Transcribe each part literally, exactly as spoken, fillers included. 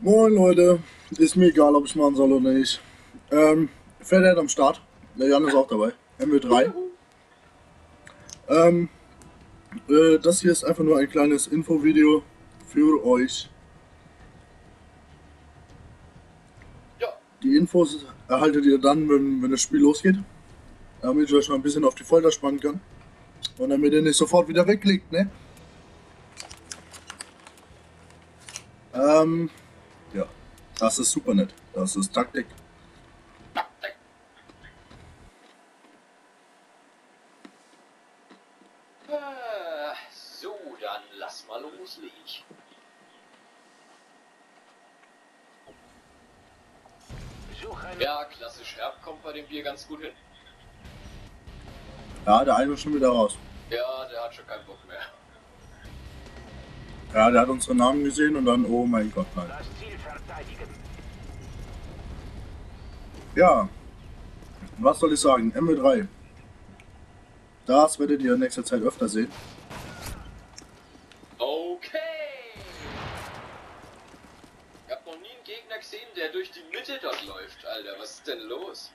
Moin Leute, ist mir egal, ob ich machen soll oder nicht. Ähm, Fathead am Start, der Jan ist auch dabei, M W drei. Ähm, äh, das hier ist einfach nur ein kleines Infovideo für euch. Ja. Die Infos erhaltet ihr dann, wenn, wenn das Spiel losgeht, damit ich euch noch ein bisschen auf die Folter spannen kann und damit ihr nicht sofort wieder weglegt, ne? Ähm, ja, das ist super nett, das ist Taktik. Taktik. Ah, so, dann lass mal loslegen. Ja, klassisch Herb kommt bei dem Bier ganz gut hin. Ja, der eine ist schon wieder raus. Ja, der hat schon keinen Bock mehr. Ja, der hat unsere Namen gesehen und dann, oh mein Gott, nein. Ja, was soll ich sagen? M W drei. Das werdet ihr in nächster Zeit öfter sehen. Okay. Ich hab noch nie einen Gegner gesehen, der durch die Mitte dort läuft, Alter. Was ist denn los?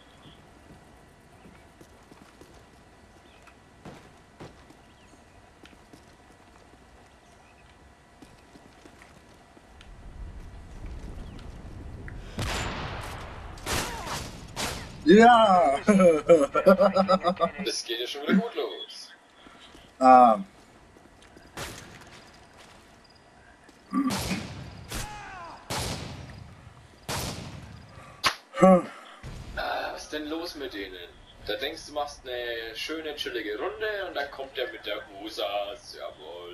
Ja! Das geht ja schon wieder gut los. Ah. Ah, was ist denn los mit denen? Da denkst du, machst eine schöne, chillige Runde und dann kommt der mit der Husas, jawohl.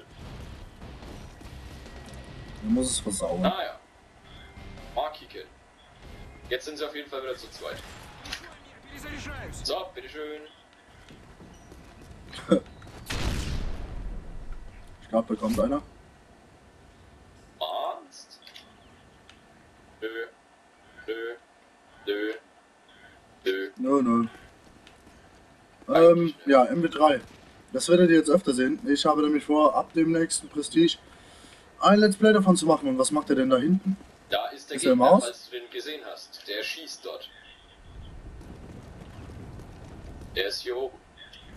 Man muss es versauen. Ah ja. Markiken. Jetzt sind sie auf jeden Fall wieder zu zweit. So, bitteschön. Ich glaube, da kommt einer. Ernst? Nö. Nö. Nö. Nö. Nö, nö. Ähm, ja, M W drei. Das werdet ihr jetzt öfter sehen. Ich habe nämlich vor, ab dem nächsten Prestige ein Let's Play davon zu machen. Und was macht er denn da hinten? Da ist der Ist er im Gegner, Haus? falls du den gesehen hast. Der schießt dort. Der ist hier oben.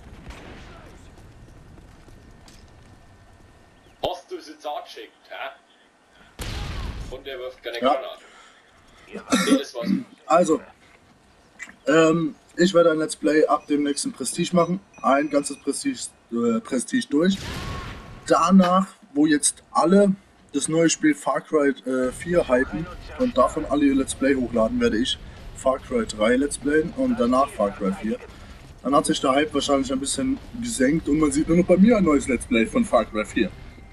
Hast du es jetzt angeschickt, hä? Und der wirft keine Ja. Granate. Nee, das war's. Also, ähm, ich werde ein Let's Play ab dem nächsten Prestige machen. Ein ganzes Prestige, äh, Prestige durch. Danach, wo jetzt alle das neue Spiel Far Cry äh, vier hypen und davon alle ihr Let's Play hochladen, werde ich Far Cry drei Let's Playen und danach Far Cry vier. Dann hat sich der Hype wahrscheinlich ein bisschen gesenkt und man sieht nur noch bei mir ein neues Let's Play von Far Cry vier.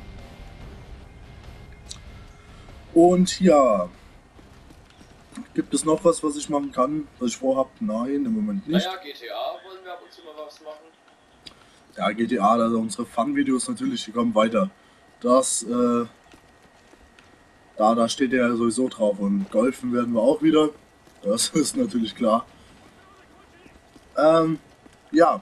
Und ja, gibt es noch was, was ich machen kann, was ich vorhabe? Nein, im Moment nicht. Naja, G T A wollen wir ab und zu mal was machen. Ja, G T A, also unsere Fun-Videos natürlich, die kommen weiter. Das, äh, da, da steht ja sowieso drauf und golfen werden wir auch wieder. Das ist natürlich klar. Ähm, ja.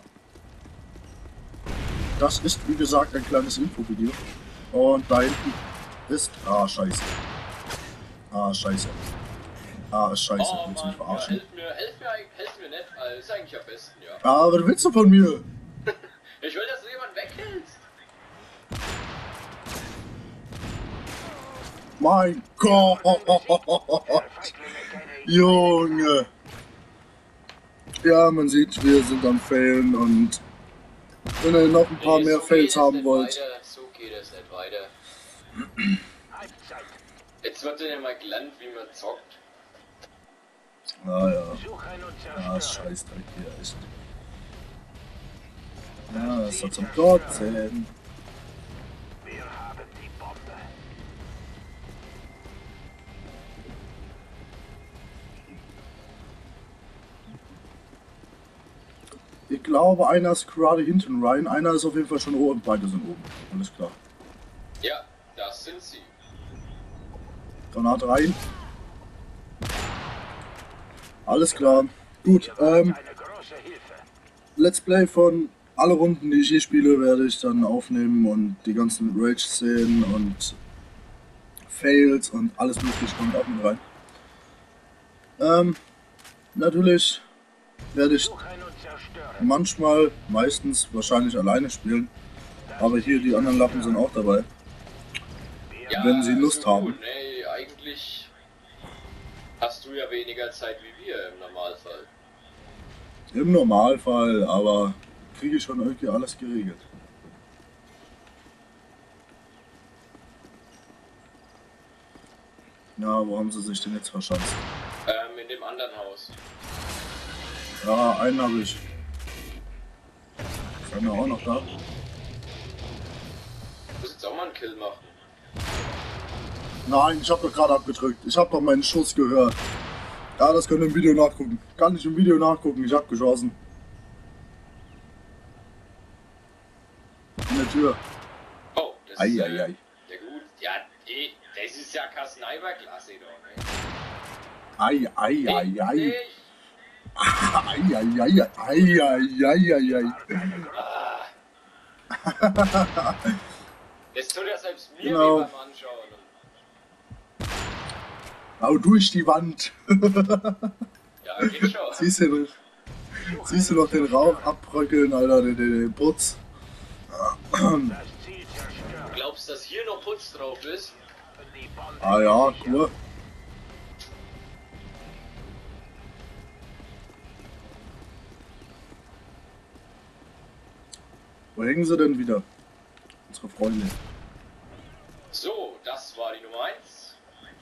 Das ist, wie gesagt, ein kleines Infovideo. Und da hinten ist, ah, scheiße. Ah, scheiße. Ah, scheiße, Oh willst du mich Mann, ja, verarschen? helf mir, helf mir, helf mir nicht, Alter. Ist eigentlich am besten, ja. Ah, was willst du von mir? Ich will, dass du jemanden weghältst. Mein Gott! Junge! Ja, man sieht, wir sind am Failen und wenn ihr noch ein paar Nee, mehr so Fails geht es haben nicht wollt. Weiter. So geht es nicht weiter. Jetzt wird dir ja mal gelernt, wie man zockt. Ah ja. Ja, Scheißdreck hier, echt. Ja, das hat zum Kotzen. Ich glaube, einer ist gerade hinten rein, einer ist auf jeden Fall schon oben, beide sind oben. Alles klar. Ja, das sind sie. Granate rein. Alles klar. Gut, ähm, Let's Play von alle Runden, die ich hier spiele, werde ich dann aufnehmen und die ganzen Rage-Szenen und Fails und alles mögliche kommt auch mit rein. Ähm, natürlich werde ich manchmal, meistens wahrscheinlich alleine spielen, aber hier die anderen Lappen sind auch dabei, Ja, wenn sie Lust so haben. gut, nee, eigentlich hast du ja weniger Zeit wie wir im Normalfall. Im Normalfall, aber kriege ich schon irgendwie alles geregelt. Ja, wo haben sie sich denn jetzt verschanzt? Ähm, in dem anderen Haus. Ja, einen habe ich. Ist einer auch noch da? Du musst jetzt auch mal einen Kill machen. Nein, ich habe doch gerade abgedrückt. Ich habe doch meinen Schuss gehört. Ja, das könnt ihr im Video nachgucken. Kann ich im Video nachgucken. Ich habe geschossen. In der Tür. Oh, das Ei, ist ei, äh, ei. ja gut. Ja, eh, das ist ja kein Sniper-Klasse doch, ne? Ei, ei, ei, ei. Nee, Ei, ei, ei, ei, ei, ei, ei, ei. ah. Das tut ja selbst mir Genau. weh beim Anschauen. Hau durch die Wand. Ja, geht schon. Siehst du noch, siehst du noch den Rauch abbröckeln, Alter, den, den, den Putz. Du glaubst, dass hier noch Putz drauf ist? Ah ja, cool. Wo hängen sie denn wieder? Unsere Freunde. So, das war die Nummer eins.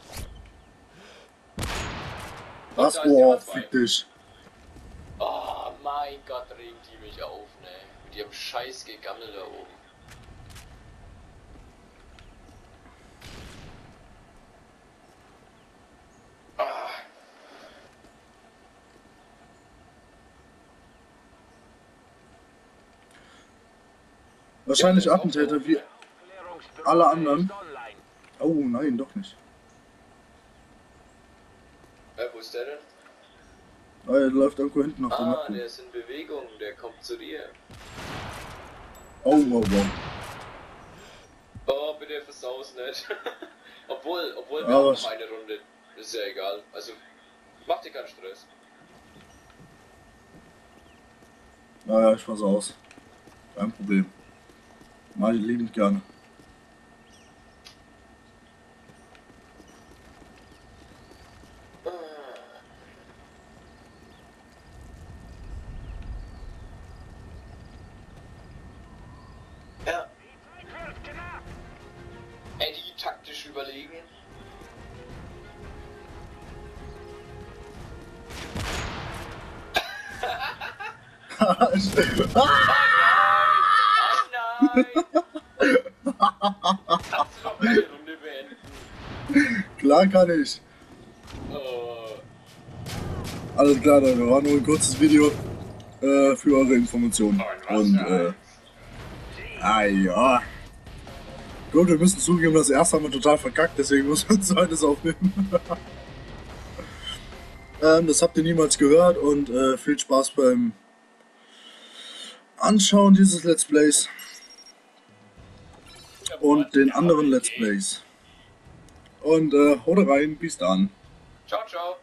Was? da ist die Oh, Nummer zwei. fick dich. Oh mein Gott, regen die mich auf, ne? Mit ihrem scheiß Gegammel da oben. Ah. Wahrscheinlich Ja, Attentäter wie alle anderen. Oh nein, doch nicht. Äh, wo ist der denn? Ah, er läuft irgendwo hinten auf der Ah, Mappe. der ist in Bewegung, der kommt zu dir. Oh, wow, wow. Oh, bitte versaus nicht. obwohl, obwohl wir Ja, haben was? noch eine Runde. Ist ja egal. Also, mach dir keinen Stress. Naja, ich pass aus. Kein Problem. Mach ich liebend gerne. Ja. Eddie taktisch überlegen. ah! Oh nein! Kannst du noch eine Runde beenden? Klar kann ich. Oh. Alles klar, Leute. War nur ein kurzes Video äh, für eure Informationen. Und äh, ah ja. Gut, wir müssen zugeben, das erste haben wir total verkackt, deswegen muss man zweites aufnehmen. ähm, das habt ihr niemals gehört und äh, viel Spaß beim Anschauen dieses Let's Plays und den anderen Let's Plays. Und äh, haut rein, bis dann. Ciao, ciao.